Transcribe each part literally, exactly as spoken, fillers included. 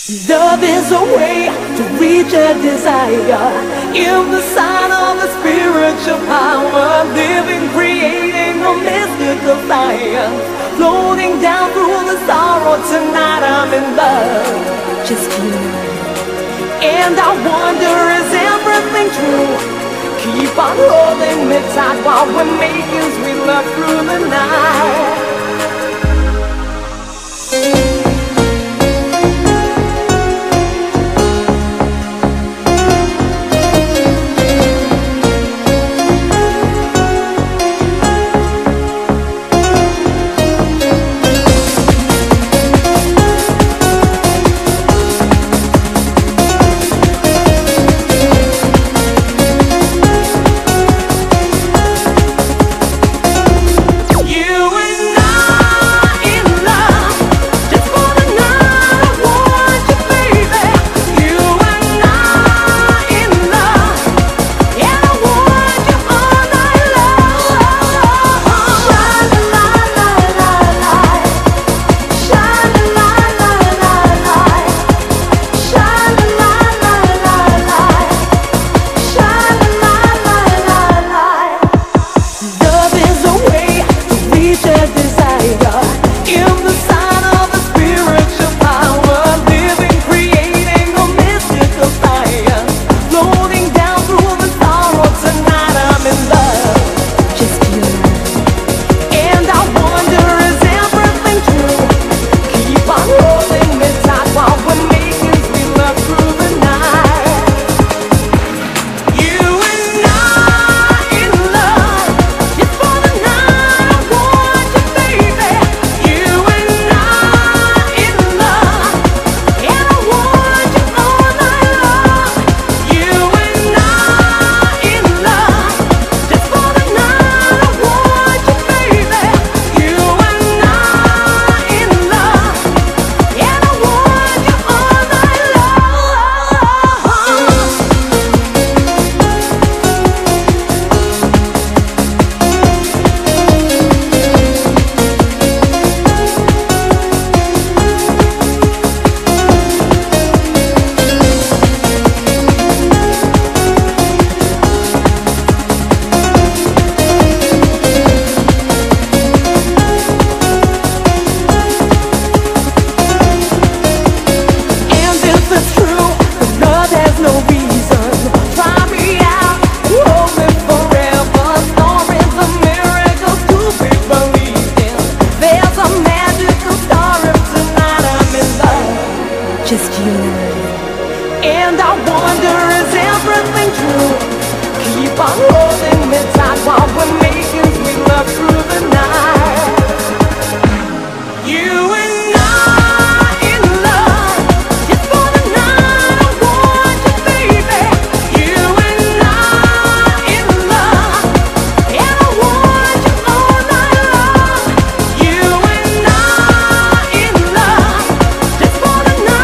Love is a way to reach a desire in the sign of a spiritual power, living, creating a mystical science, floating down through the sorrow. Tonight I'm in love, just you and I wonder, is everything true? Keep on holding me tight while we're making sweet love through the night. Just you and I wonder, is everything true? Keep on holding me tight while we're making sweet love through the night. You and I in love, just for the night. I want you, baby. You and I in love, and I want you all night long. You and I in love, just for the night.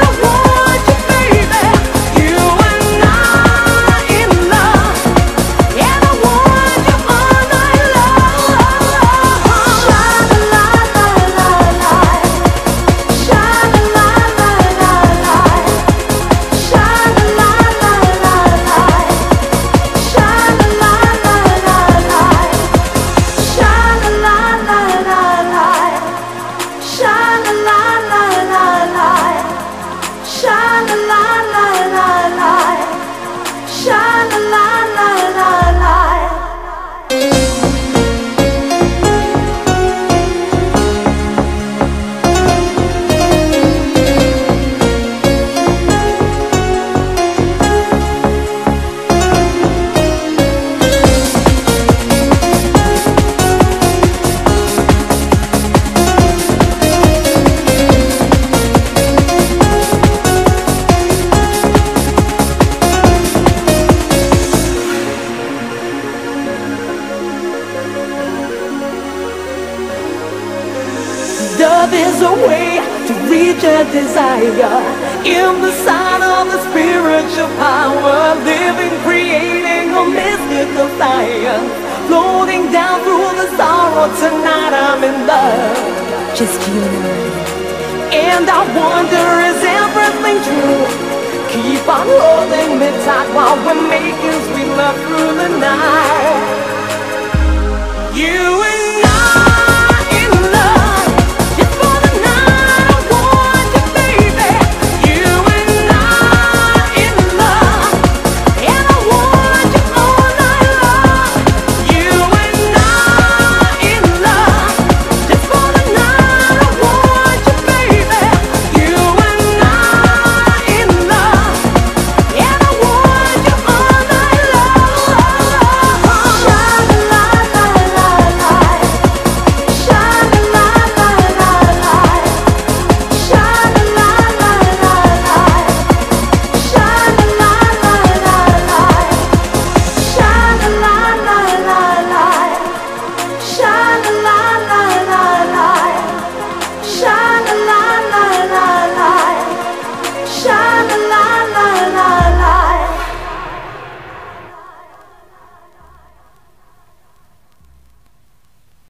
Love is a way to reach a desire in the sign of a spiritual power, living, creating a mystical science, floating down through the sorrow. Tonight I'm in love, just you and I. And I wonder, is everything true? Keep on holding me tight while we're making sweet love through the night. You and